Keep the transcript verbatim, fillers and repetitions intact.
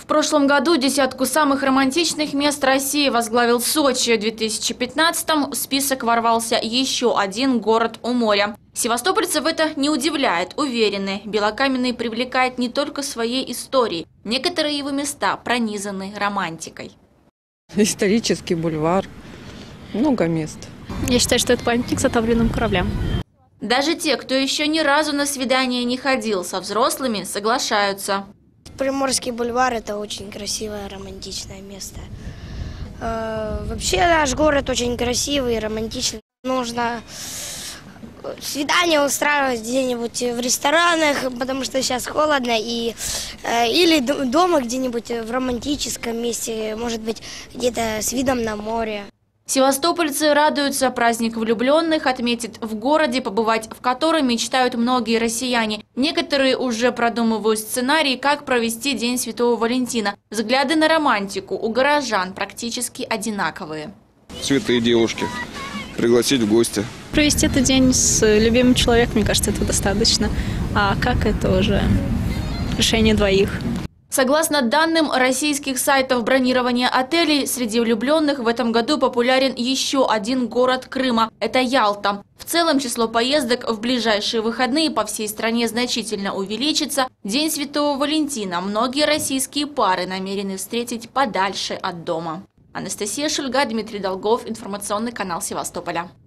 В прошлом году десятку самых романтичных мест России возглавил Сочи. В две тысячи пятнадцатом в список ворвался еще один город у моря. Севастопольцев это не удивляет, уверены. Белокаменный привлекает не только своей историей. Некоторые его места пронизаны романтикой. Исторический бульвар, много мест. Я считаю, что это памятник затопленным кораблям. Даже те, кто еще ни разу на свидание не ходил со взрослыми, соглашаются. Приморский бульвар – это очень красивое, романтичное место. Э, вообще наш город очень красивый и романтичный. Нужно свидание устраивать где-нибудь в ресторанах, потому что сейчас холодно, и, э, или дома где-нибудь в романтическом месте, может быть, где-то с видом на море. Севастопольцы радуются, праздник влюбленных отметит в городе, побывать в котором мечтают многие россияне. Некоторые уже продумывают сценарий, как провести День Святого Валентина. Взгляды на романтику у горожан практически одинаковые. Цветы девушки, пригласить в гости. Провести этот день с любимым человеком, мне кажется, этого достаточно. А как, это уже решение двоих. Согласно данным российских сайтов бронирования отелей, среди влюбленных в этом году популярен еще один город Крыма – это Ялта. В целом число поездок в ближайшие выходные по всей стране значительно увеличится. День Святого Валентина многие российские пары намерены встретить подальше от дома. Анастасия Шульга, Дмитрий Долгов, информационный канал Севастополя.